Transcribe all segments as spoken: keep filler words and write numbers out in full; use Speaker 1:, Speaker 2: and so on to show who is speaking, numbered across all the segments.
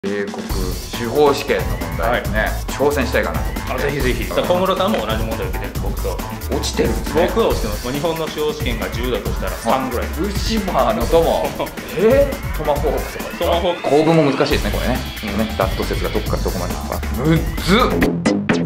Speaker 1: 米国司法試験の問題ですね、はい、挑戦したいかなと思って。
Speaker 2: ぜひぜひ。小室さんも同じ問題を受けてるんです、僕と。
Speaker 1: 落ちてるんですね。
Speaker 2: 僕は落ちてます。日本の司法試験がじゅうだとしたらさんぐらい。
Speaker 1: ルシファーの友えー、トマホークとか
Speaker 2: トマホーク
Speaker 1: 構文も難しいですね、これね。うんね、ダット説がどこからどこまでかむっず。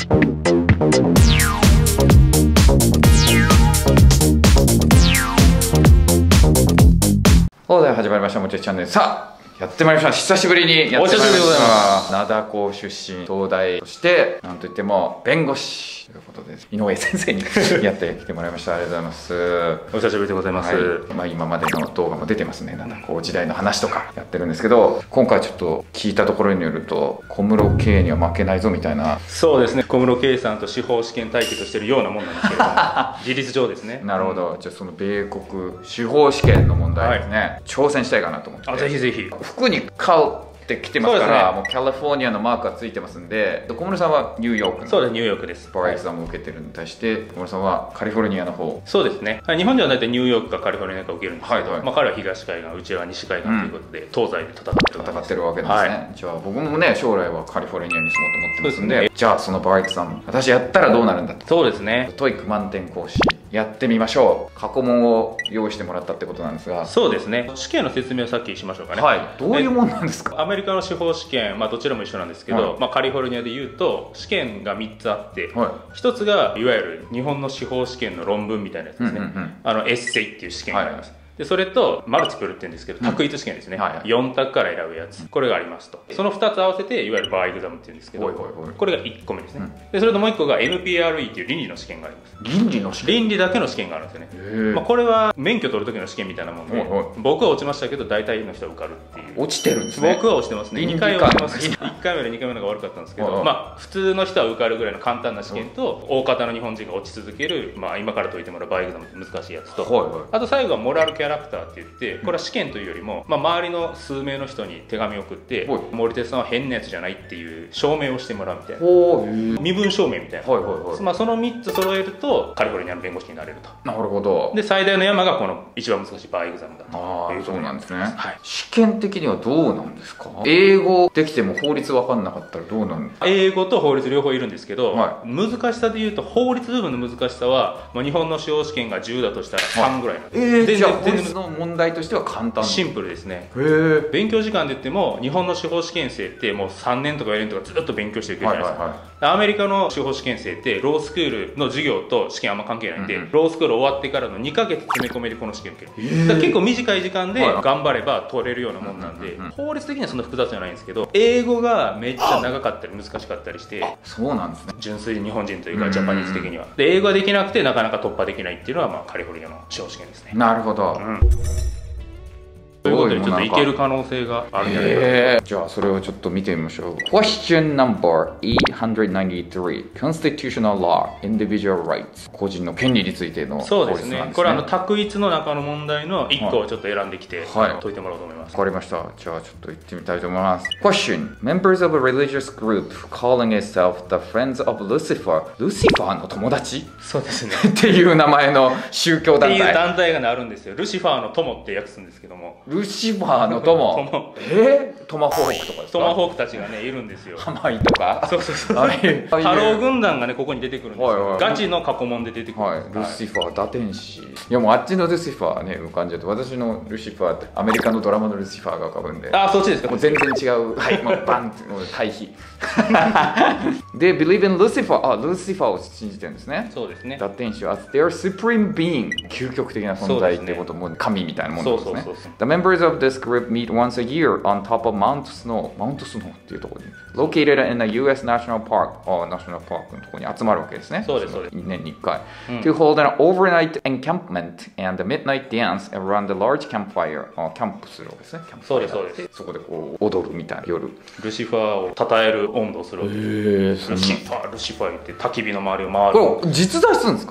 Speaker 1: そうだよ、始まりました、もちろんチャンネル。さあやってまいりました。久しぶりにやってまいりました。お久しぶりでございます。灘高出身、東大、そしてなんといっても弁護士ということで井上先生にやってきてもらいました。ありがとうございます。
Speaker 2: お久しぶりでございます。
Speaker 1: はい、まあ今までの動画も出てますね。灘高時代の話とかやってるんですけど、今回ちょっと聞いたところによると小室圭には負けないぞみたいな。
Speaker 2: そうですね。小室圭さんと司法試験対決してるようなもんなんですけれども事実上ですね。
Speaker 1: なるほど。じゃあその米国司法試験の問題ですね、はい、挑戦したいかなと思って。
Speaker 2: あ、ぜひぜひ。
Speaker 1: 服に買うって来てますから、ね、もうカリフォルニアのマークがついてますんで、小室さんはニューヨークの
Speaker 2: そうです、ニューヨークです
Speaker 1: バーエクザムを受けてるに対して、小室さんはカリフォルニアの方。
Speaker 2: そうですね。日本では大体ニューヨークかカリフォルニアか受けるんですけど、はいはい、まあ彼は東海岸、うちは西海岸ということで、うん、東西で戦ってる
Speaker 1: 戦ってるわけですね、はい、じゃあ僕もね将来はカリフォルニアに住もうと思ってますんで、ね、じゃあそのバーエクザム私やったらどうなるんだと。
Speaker 2: そうですね。
Speaker 1: トイック満点講師やってみましょう。過去問を用意してもらったってことなんですが。
Speaker 2: そうですね。試験の説明をさっきしましょうかね。
Speaker 1: はい。どういうもんなんですか。
Speaker 2: アメリカの司法試験、まあどちらも一緒なんですけど、はい、まあカリフォルニアでいうと試験がみっつあって、はい、ひとつがいわゆる日本の司法試験の論文みたいなやつですね。あのエッセイっていう試験があります。はい、でそれとマルチプルって言うんですけど、択一試験ですね、うんはいはい、よん択から選ぶやつ、これがありますと。そのふたつ合わせていわゆるバーエグザムって言うんですけど、これがいっこめですね、うん、でそれともういっこが エヌピーアールイー っていう倫理の試験があります。
Speaker 1: 倫理の試験。
Speaker 2: 倫理だけの試験があるんですよね。まあこれは免許取る時の試験みたいなもんで、僕は落ちましたけど大体の人は受かるっていう。
Speaker 1: 落ちてるんですね。
Speaker 2: 僕は落ちてますね。にかい落ちてます。いっかいめよりにかいめのが悪かったんですけど、まあ普通の人は受かるぐらいの簡単な試験と、大方の日本人が落ち続ける、まあ今から解いてもらうバーエグザムって難しいやつと、はいはい、あと最後はモラルキャラクターって言ってこれは試験というよりも、まあ、周りの数名の人に手紙を送って森哲さんは変なやつじゃないっていう証明をしてもらうみたいな、身分証明みたいな、はいはいはい、まあそのみっつ揃えるとカリフォルニアの弁護士になれると。
Speaker 1: なるほど。で
Speaker 2: 最大の山がこの一番難しいバーエグザムだと。
Speaker 1: ああ、そうなんですね、はい、試験的にはどうなんですか。英語できても法律分かんなかったらどうなんですか。
Speaker 2: 英語と法律両方いるんですけど、はい、難しさでいうと法律部分の難しさは、まあ、日本の司法試験がじゅうだとしたらさんぐらいなんです、はい、
Speaker 1: えー、じゃあ法律の問題としては簡単。
Speaker 2: シンプルですね。
Speaker 1: へー。
Speaker 2: 勉強時間で言っても日本の司法試験生ってもうさんねんとかよねんとかずっと勉強していくじゃないですか、はいはいはい、アメリカの司法試験生ってロースクールの授業と試験あんま関係ないんで、うんうん、ロースクール終わってからのにかげつ詰め込めでこの試験受ける。だから結構短い時間で頑張れば取れるようなもんなんで、うんうんうん、法律的にはそんな複雑じゃないんですけど、英語がめっちゃ長かったり難しかったりして。
Speaker 1: そうなんですね。
Speaker 2: 純粋に日本人というかジャパニーズ的にはで英語ができなくてなかなか突破できないっていうのは、まあ、カリフォルニアの司法試験ですね。
Speaker 1: なるほど、うん、
Speaker 2: ということでちょっといける可能性があるんじゃないかな。
Speaker 1: じゃあそれをちょっと見てみましょう。 Question number エイトナインティースリー Constitutional Law Individual Rights 個人の権利についての
Speaker 2: 法律なんですね。そうですね。これあの択一の中の問題のいっこをちょっと選んできて、はい、解いてもらおうと思います。
Speaker 1: わかりました。じゃあちょっと行ってみたいと思います。 Question Members of a religious group calling itself the Friends of Lucifer ルシファーの友達
Speaker 2: そうですね
Speaker 1: っていう名前の宗教団体
Speaker 2: っていう団体が、ね、あるんですよ。ルシファーの友って訳すんですけども、
Speaker 1: ルシファーの友えー、トマホークとかですか。
Speaker 2: トマホークたちがねいるんですよ。
Speaker 1: ハマイとか。
Speaker 2: そうそうそう。ハロー軍団がねここに出てくるんですよ、はいはい、ガチの過去問で出てくる、
Speaker 1: はい、ルシファー打天使。いやもうあっちのルシファーね浮かんじゃって、私のルシファーってアメリカのドラマのルシファーが浮かぶんで。
Speaker 2: あ、そっちですか。
Speaker 1: もう全然違う。はいもうバンってもう対比で Believe in Lucifer あルシファーを信じてるんですね。
Speaker 2: そうですね。
Speaker 1: 打天使は as their supreme being 究極的な存在ってことも、ね、神みたいなものですね。そうそうそうそう。 The members of this group meet once a year on top of Mount Snow マウントスノーっていうところに located in a ユーエス National Park あナショナルパークのところに集まるわけですね。
Speaker 2: そうですそうです。
Speaker 1: 年にいっかい、うん、to hold an overnight encampment and a midnight dance around a large campfire あキャンプするわけですね。
Speaker 2: そうですそうです。
Speaker 1: そこでこう踊るみたいな夜
Speaker 2: ルシファーを称える温度をするわけです。ルシファールシファー言って焚き火の周りを回る。
Speaker 1: これ実在するんですか。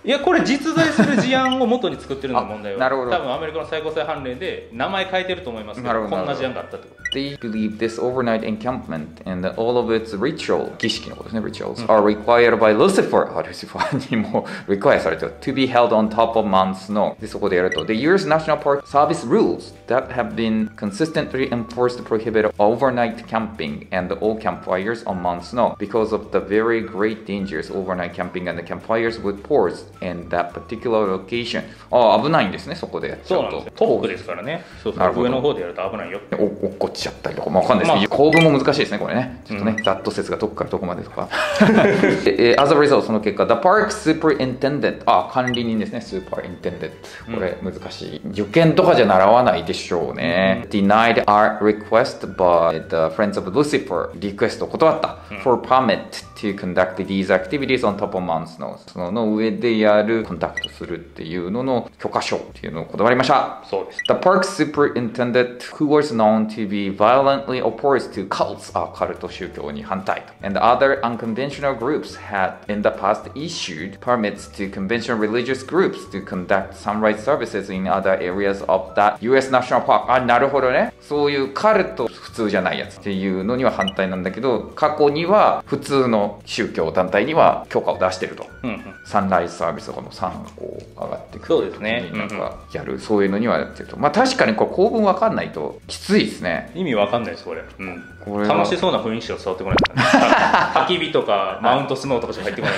Speaker 2: いやこれ実在する事案を元に作ってるのが問題は
Speaker 1: なるほど。
Speaker 2: 多分アメリカの最高裁判例で名前変えてると思いますけど、こんな事案があったってこと。
Speaker 1: They believe this overnight encampment and all of its ritual 儀式のことですね rituals、うん、are required by Lucifer あ、ルシファーにも require されてる to be held on top of Mount Snow でそこでやると The U S National Park Service rules that have been consistently enforced to prohibit overnight camping and all campfires on Mount Snow because of the very great dangers overnight camping and the campfires would pose in that particular location あ、危ないんですねそこでやっちゃうと。そうなんですよ、トップですからね。そうそう、上の方でやると危ないよって。お落っこっちゃったりとか、まあ、わかんないですけど、まあ、構文も難しいですねこれね。ちょっとね、ざっと説がどこからどこまでとかAs a result その結果 The Park Superintendent あ、管理人ですね Superintendent これ難しい、うん、受験とかじゃ習わないでしょうね、うん、Denied our request by the Friends of Lucifer リクエストを断った、うん、For permit to conduct these activities on top of Mount Snow その上でやるコンタクトするっていうのの許可証っていうのを断りました。
Speaker 2: そうです。
Speaker 1: The Park Superintendent who was known to be violently opposed to cults あ、カルト宗教に反対 and other unconventional groups had in the past issued permits to conventional religious groups to conduct sunrise services in other areas of that ユーエス National Park あ、なるほどね。そういうカルト普通じゃないやつっていうのには反対なんだけど過去には普通の宗教団体には許可を出してると、うんうん、サンライズサービスとかのさんがこう上がってくる
Speaker 2: そうですね、
Speaker 1: なんかやる、うんうん、そういうのにはやってると、まあ確かにこれ構文わかんないときついですね。
Speaker 2: 意味わかんないですこれ、うん、これ楽しそうな雰囲気しか伝わってこない焚き火とかマウントスノーとかしか入ってこない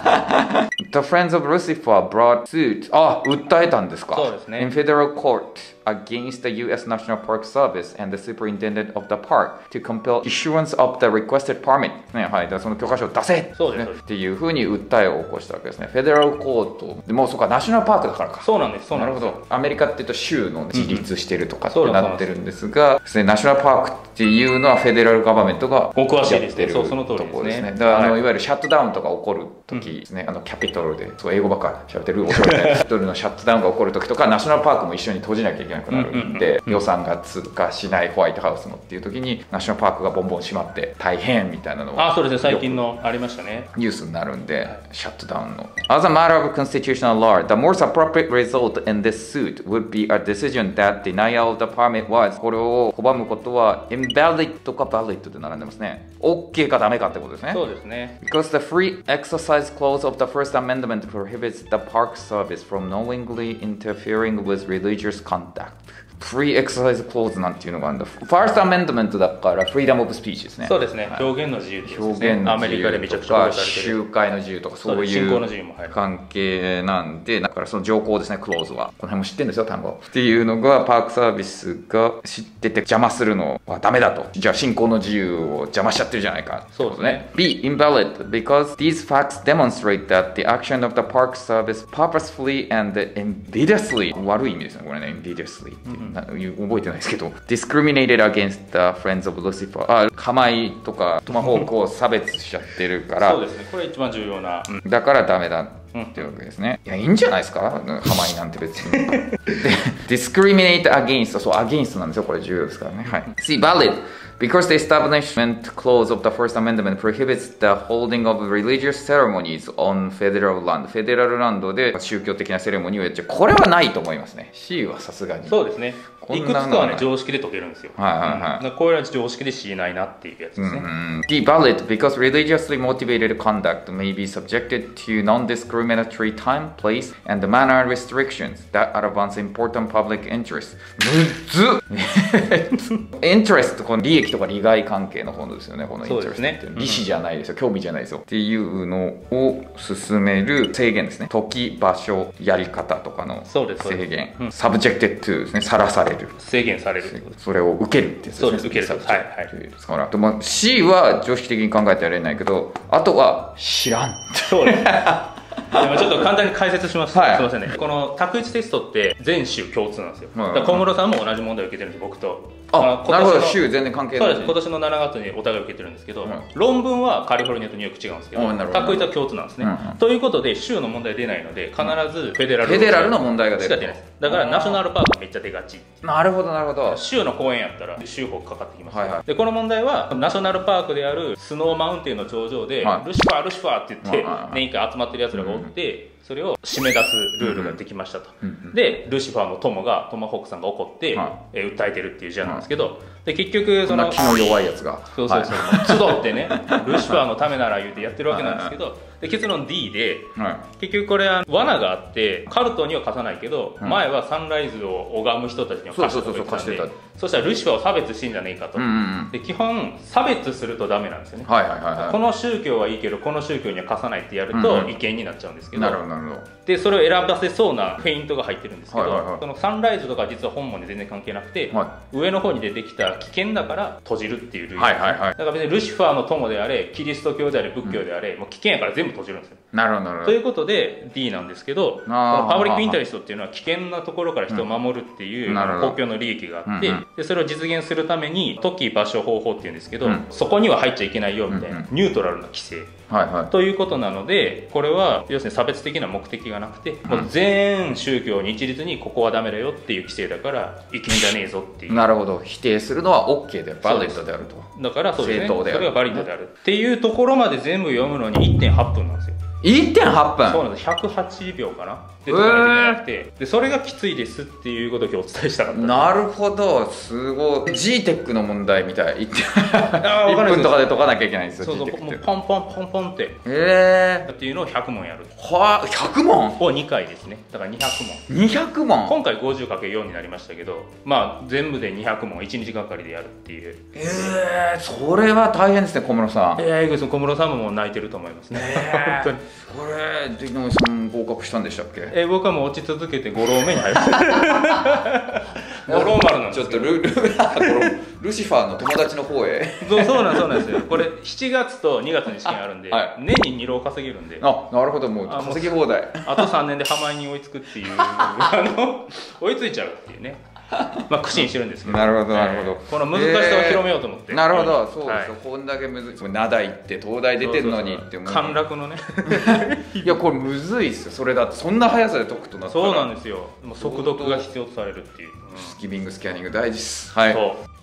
Speaker 1: The Friends of Lucifer brought suit あ、訴えたんですか。
Speaker 2: そうですね。
Speaker 1: In federal court against the ユーエス National Park Service and the superintendent of the park to compel issuance of the requested permit ね、はい、だからその許可証を出せ、
Speaker 2: そうです、
Speaker 1: ね、っていうふうに訴えを起こしたわけですね。フェデラルコートでもうそうかナショナルパークだからか。
Speaker 2: そうなんです。そうなんです。
Speaker 1: なるほど。アメリカっていうと州の自立してるとかってなってるんですが、うんうん、ナショナルパークっていうのはフェデラルガバメントがやってるところですね。だからあの、はい、いわゆるシャットダウンとか起こる時ですね、うん、あのキャピトルでそう英語ばっかり喋ってるキャピトルのシャットダウンが起こる時とかナショナルパークも一緒に閉じなきゃいけなくなるんで、予算が通過しないホワイトハウスのっていう時にナショナルパークがボンボン閉まって大変みたいなの
Speaker 2: があ、そうですね、最近のありましたね、
Speaker 1: ニュースになるんで、はい、シャットダウンの As a matter of constitutional law, the most appropriate result in this suit would be a decision that denial of the permit was これを拒むことは invalid か valid で並んでますね。 OK かダメかってことですね。
Speaker 2: そうですね。
Speaker 1: Because the free exercise clause of the First Amendment prohibits the Park Service from knowingly interfering with religious conduct。フリーエクササイズクローズなんていうのがあるんだ。ファーストアメンドメントだからフリーダムオブスピーチですね。
Speaker 2: そうですね、はい、表現の自由ですね。表現の自由とかアメリカでめちゃくちゃ保護されてる
Speaker 1: 集会の自由とかそういう関係なんで、だからその条項ですね、クローズはこの辺も知ってるんですよ単語っていうのがパークサービスが知ってて邪魔するのはダメだと。じゃあ信仰の自由を邪魔しちゃってるじゃないか。
Speaker 2: そうですね。
Speaker 1: B. Invalid because these facts demonstrate that the action of the Park Service purposefully and invidiously 悪い意味ですねこれね、invidiously っていう、うん、覚えてないですけど discriminated against the friends of Lucifer あ、カマイとかトマホークを差別しちゃってるから
Speaker 2: そうですね、これ一番重要な、
Speaker 1: うん、だからダメだっていうわけですね。いや、いいんじゃないですかハマイなんて別にで discriminate against そう against なんですよ、これ重要ですからね。はい。See valid because the establishment clause of the First Amendment prohibits the holding of religious ceremonies on federal land フェデラルランドで宗教的なセレモニーをやっちゃう。これはないと思いますね。 C はさすがに
Speaker 2: そうですね。いくつかはね常識で解けるんですよ。
Speaker 1: はいはいはい、
Speaker 2: うん、これは常識で C ないなっていうやつですね。うん、
Speaker 1: D. Valid because religiously motivated conduct may be subjected to non-discriminatory time, place, and manner restrictions that advance important public interest むずっinterest この利益とか利害関係の方ですよね、この interest って、ね、利子じゃないですよ、興味じゃないですよっていうのを進める制限ですね。時、場所、やり方とかの制限、うん、subjected to ですね、さらされる、
Speaker 2: 制限される、
Speaker 1: それを受けるってやつですね。
Speaker 2: そうです、受ける、はいはい。
Speaker 1: ですから、でも C は常識的に考えてやれないけど、あとは知らん。
Speaker 2: そうです。でもちょっと簡単に解説します、はい、すみませんね。この択一テストって全州共通なんですよ。だから小室さんも同じ問題を受けてるんです、僕と。
Speaker 1: あ、なるほど、州全然関係ない。
Speaker 2: そうです、今年のしちがつにお互い受けてるんですけど、うん、論文はカリフォルニアとニューヨーク違うんですけど、択一は共通なんですね、うんうん、ということで州の問題出ないので必ずフェデラル、
Speaker 1: フェデラルの問題が出る。
Speaker 2: だからナショナルパークめっちゃ出がち。
Speaker 1: なるほどなるほど。
Speaker 2: 州の公園やったら州法かかってきます、はいはい、でこの問題はナショナルパークであるスノーマウンテンの頂上で、はい、ルシファールシファーって言って、はいはい、年一回集まってるやつらがおって、うん、 それを締め出すルールができましたと、うんうん、でルシファーの友がトマホークさんが怒って、はい、えー、訴えてるっていう事案なんですけど、はい、で結局その
Speaker 1: 気の弱いやつが
Speaker 2: そうそうそう、はい、集ってねルシファーのためなら言うてやってるわけなんですけど、で結論 D で、はい、結局これは罠があってカルトには貸さないけど、うん、前はサンライズを拝む人たちには貸してたと言ってたんで、そしたらルシファーを差別してんじゃねえかと、うんうんうん、で基本差別するとダメなんですよね、はいはいはいはい、この宗教はいいけどこの宗教には貸さないってやると違憲になっちゃうんですけど、
Speaker 1: なるほどなるほど、
Speaker 2: でそれを選ばせそうなフェイントが入ってるんですけど、はいはいはい、そのサンライズとか実は本文に全然関係なくて、はい、上の方に出てきた危険だから閉じるっていうルール、はいはいはい、だから別にルシファーの友であれキリスト教であれ仏教であれ、うん、もう危険やから全部閉じるんですよ。
Speaker 1: なるほどなるほど。
Speaker 2: ということで D なんですけど、このパブリックインタレストっていうのは危険なところから人を守るっていう、うん、公共の利益があって、うんうん、でそれを実現するために時場所方法っていうんですけど、うん、そこには入っちゃいけないよみたいな、うんうん、ニュートラルな規制、はいはい、ということなので、これは要するに差別的な目的がなくて、うん、もう全宗教に一律にここはダメだよっていう規制だからいけんじゃねえぞっていう。
Speaker 1: なるほど、否定するのは OK でバリッドであると。
Speaker 2: だからそうですね、それがバリッドであるっていうところまで全部読むのに いってんはち 分なんですよ。
Speaker 1: いってんはち 分。
Speaker 2: そうなんです。ひゃくはちびょうかなで解かなきゃいけなくて、でそれがきついですっていうことを今日お伝えしたかった。
Speaker 1: なるほど、すごい ジーテック の問題みたい。いっぷんとかで解かなきゃいけないんですよ。
Speaker 2: そうそう、もうポンポンポンポンって
Speaker 1: えー
Speaker 2: っていうのをひゃくもんやる。
Speaker 1: はあ、ひゃくもん
Speaker 2: をにかいですね。だからにひゃくもん。
Speaker 1: にひゃくもん。
Speaker 2: 今回 ごじゅうかけるよん になりましたけど、まあ全部でにひゃくもんいちにちがかりでやるっていう。
Speaker 1: えー、それは大変ですね、小室さん。
Speaker 2: ええー、小室さんももう泣いてると思いますね、
Speaker 1: えー、本当に。これで井上さん合格したんでしたっけ？
Speaker 2: えー、僕はもう落ち続けてご浪目に入りました五郎丸なんです
Speaker 1: ちょっと ル, ル, ルシファーの友達の方へ
Speaker 2: そうそうなんそうなんですよ。これしちがつとにがつに試験あるんで、はい、年にに浪稼げるんで。
Speaker 1: あ、なるほど、もう稼ぎ放題。
Speaker 2: あとさんねんで浜井に追いつくっていうあの追いついちゃうっていうね。まあ苦心してるんですけど。
Speaker 1: なるほどなるほど、え
Speaker 2: ー、この難しさを広めようと思って、
Speaker 1: えー、なるほど、そうですよ、はい、こんだけむずい、灘行って東大出てるのにって思う、
Speaker 2: 陥落のね
Speaker 1: いやこれむずいっすよ。それだってそんな速さで解くとなったら。
Speaker 2: そうなんですよ。もう速読が必要とされるっていう、うん、
Speaker 1: スキビングスキャニング大事っす。はい。そう